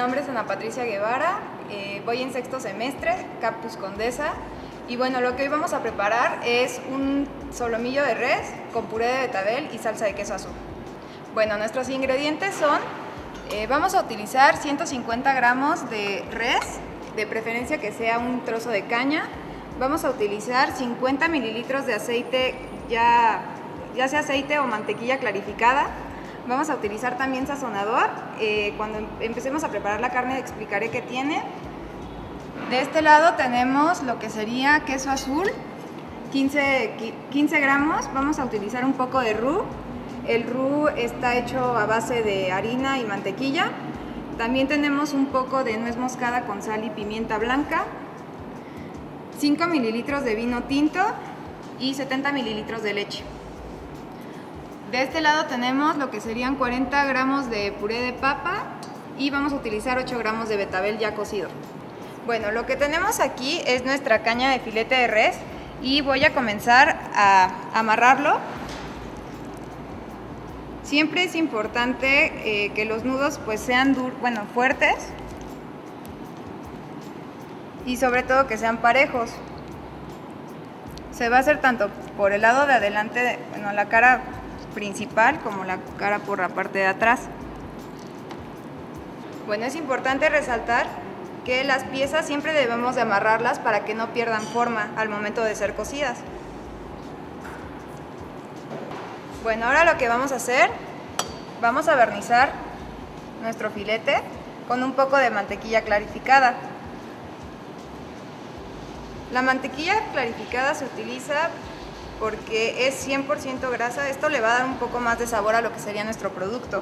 nombre es Ana Patricia Guevara, voy en sexto semestre, Campus Condesa, y bueno, lo que hoy vamos a preparar es un solomillo de res con puré de betabel y salsa de queso azul. Bueno, nuestros ingredientes son, vamos a utilizar 150 gramos de res, de preferencia que sea un trozo de caña. Vamos a utilizar 50 mililitros de aceite, ya sea aceite o mantequilla clarificada. Vamos a utilizar también sazonador. Cuando empecemos a preparar la carne explicaré qué tiene. De este lado tenemos lo que sería queso azul, 15 gramos. Vamos a utilizar un poco de roux. El roux está hecho a base de harina y mantequilla. También tenemos un poco de nuez moscada con sal y pimienta blanca, 5 mililitros de vino tinto y 70 mililitros de leche. De este lado tenemos lo que serían 40 gramos de puré de papa y vamos a utilizar 8 gramos de betabel ya cocido. Bueno, lo que tenemos aquí es nuestra caña de filete de res y voy a comenzar a amarrarlo. Siempre es importante que los nudos pues sean fuertes y sobre todo que sean parejos. Se va a hacer tanto por el lado de adelante, la cara principal, como la cara por la parte de atrás. Bueno, es importante resaltar que las piezas siempre debemos de amarrarlas para que no pierdan forma al momento de ser cocidas. Bueno, ahora lo que vamos a hacer, vamos a barnizar nuestro filete con un poco de mantequilla clarificada. La mantequilla clarificada se utiliza porque es 100% grasa. Esto le va a dar un poco más de sabor a lo que sería nuestro producto.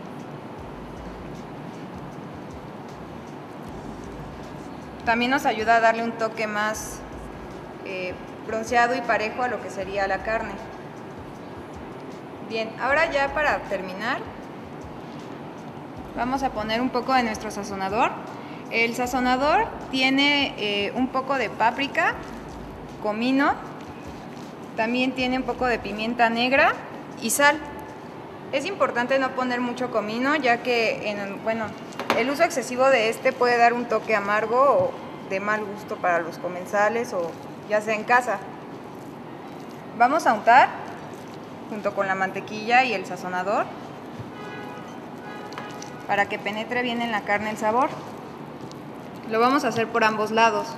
También nos ayuda a darle un toque más bronceado y parejo a lo que sería la carne. Bien, ahora ya para terminar, vamos a poner un poco de nuestro sazonador. El sazonador tiene un poco de páprica, comino, también tiene un poco de pimienta negra y sal. Es importante no poner mucho comino, ya que el uso excesivo de este puede dar un toque amargo o de mal gusto para los comensales o ya sea en casa. Vamos a untar junto con la mantequilla y el sazonador para que penetre bien en la carne el sabor. Lo vamos a hacer por ambos lados.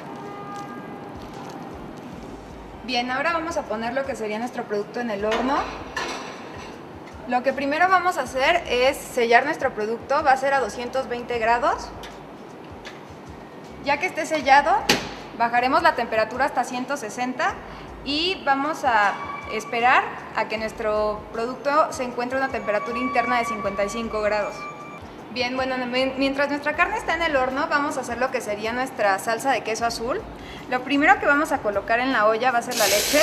Bien, ahora vamos a poner lo que sería nuestro producto en el horno. Lo que primero vamos a hacer es sellar nuestro producto, va a ser a 220 grados. Ya que esté sellado, bajaremos la temperatura hasta 160 y vamos a esperar a que nuestro producto se encuentre a una temperatura interna de 55 grados. Bien, bueno, mientras nuestra carne está en el horno, vamos a hacer lo que sería nuestra salsa de queso azul. Lo primero que vamos a colocar en la olla va a ser la leche.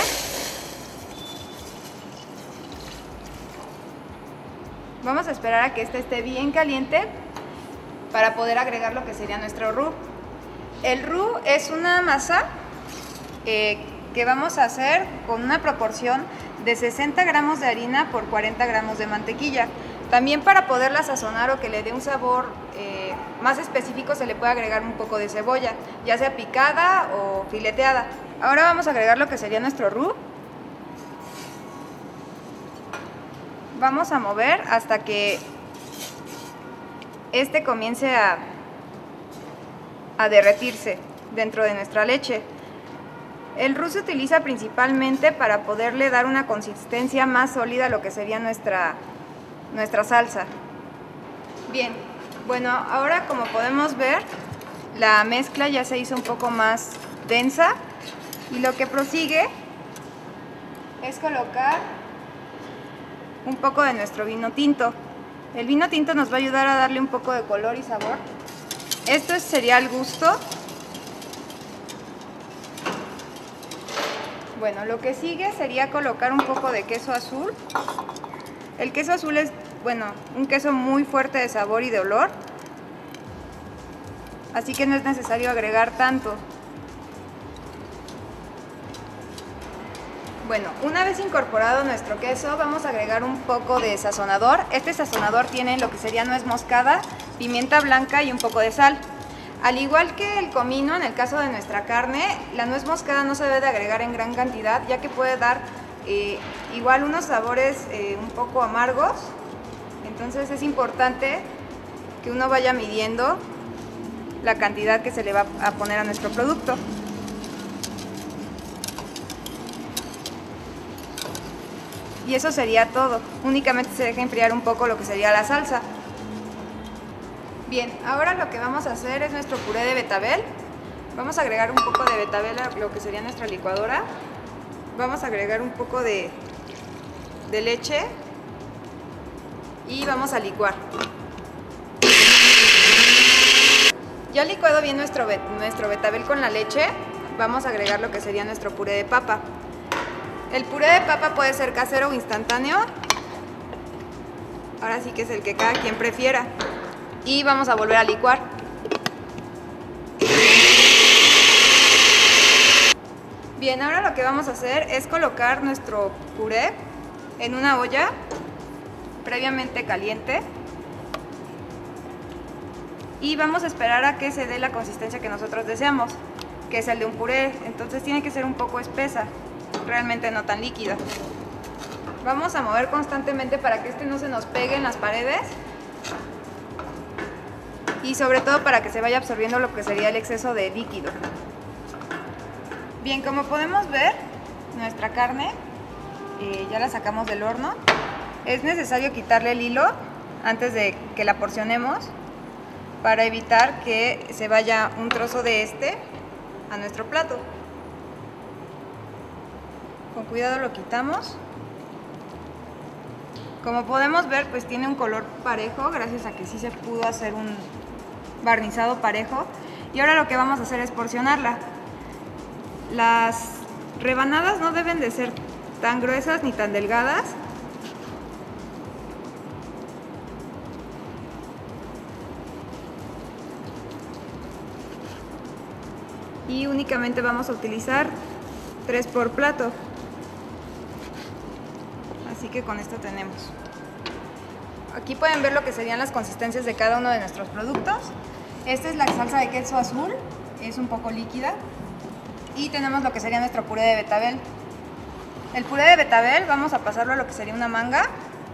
Vamos a esperar a que este esté bien caliente para poder agregar lo que sería nuestro roux. El roux es una masa que vamos a hacer con una proporción de 60 gramos de harina por 40 gramos de mantequilla. También para poderla sazonar o que le dé un sabor más específico se le puede agregar un poco de cebolla, ya sea picada o fileteada. Ahora vamos a agregar lo que sería nuestro roux. Vamos a mover hasta que este comience a derretirse dentro de nuestra leche. El roux se utiliza principalmente para poderle dar una consistencia más sólida a lo que sería nuestra salsa. Bien, bueno, ahora como podemos ver, la mezcla ya se hizo un poco más densa y lo que prosigue es colocar un poco de nuestro vino tinto. El vino tinto nos va a ayudar a darle un poco de color y sabor. Esto sería al gusto. Bueno, lo que sigue sería colocar un poco de queso azul. El queso azul es, un queso muy fuerte de sabor y de olor, así que no es necesario agregar tanto. Bueno, una vez incorporado nuestro queso, vamos a agregar un poco de sazonador. Este sazonador tiene lo que sería nuez moscada, pimienta blanca y un poco de sal. Al igual que el comino, en el caso de nuestra carne, la nuez moscada no se debe de agregar en gran cantidad, ya que puede dar igual unos sabores un poco amargos. Entonces es importante que uno vaya midiendo la cantidad que se le va a poner a nuestro producto. Y eso sería todo. Únicamente se deja enfriar un poco lo que sería la salsa. Bien, ahora lo que vamos a hacer es nuestro puré de betabel. Vamos a agregar un poco de betabel a lo que sería nuestra licuadora. Vamos a agregar un poco de leche y vamos a licuar. Ya licuado bien nuestro betabel con la leche, vamos a agregar lo que sería nuestro puré de papa. El puré de papa puede ser casero o instantáneo. Ahora sí que es el que cada quien prefiera. Y vamos a volver a licuar. Bien, ahora lo que vamos a hacer es colocar nuestro puré en una olla previamente caliente. Y vamos a esperar a que se dé la consistencia que nosotros deseamos, que es el de un puré. Entonces tiene que ser un poco espesa, realmente no tan líquida. Vamos a mover constantemente para que este no se nos pegue en las paredes y sobre todo para que se vaya absorbiendo lo que sería el exceso de líquido. Bien, como podemos ver, nuestra carne ya la sacamos del horno. Es necesario quitarle el hilo antes de que la porcionemos para evitar que se vaya un trozo de este a nuestro plato. Con cuidado lo quitamos. Como podemos ver, pues tiene un color parejo, gracias a que sí se pudo hacer un barnizado parejo. Y ahora lo que vamos a hacer es porcionarla. Las rebanadas no deben de ser tan gruesas ni tan delgadas. Y únicamente vamos a utilizar 3 por plato. Así que con esto tenemos. Aquí pueden ver lo que serían las consistencias de cada uno de nuestros productos. Esta es la salsa de queso azul, es un poco líquida. Y tenemos lo que sería nuestro puré de betabel. El puré de betabel vamos a pasarlo a lo que sería una manga.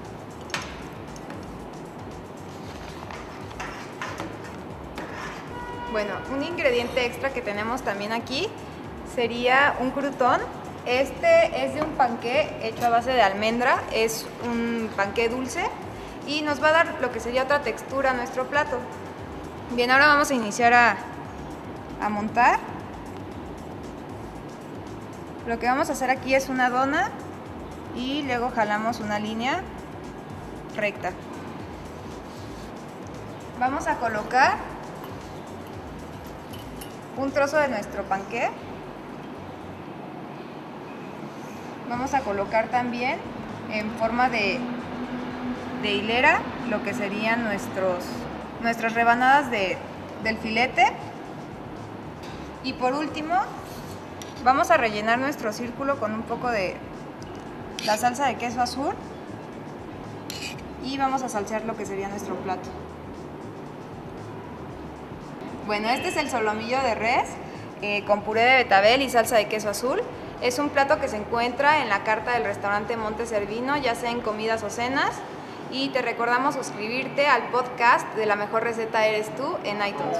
Bueno, un ingrediente extra que tenemos también aquí sería un croutón. Este es de un panqué hecho a base de almendra, es un panqué dulce y nos va a dar lo que sería otra textura a nuestro plato. Bien, ahora vamos a iniciar a montar. Lo que vamos a hacer aquí es una dona y luego jalamos una línea recta. Vamos a colocar un trozo de nuestro panqué. Vamos a colocar también en forma de hilera lo que serían nuestras rebanadas del filete. Y por último vamos a rellenar nuestro círculo con un poco de la salsa de queso azul y vamos a salsear lo que sería nuestro plato. Bueno, este es el solomillo de res con puré de betabel y salsa de queso azul. Es un plato que se encuentra en la carta del restaurante Monte Servino, ya sea en comidas o cenas. Y te recordamos suscribirte al podcast de La Mejor Receta Eres Tú en iTunes.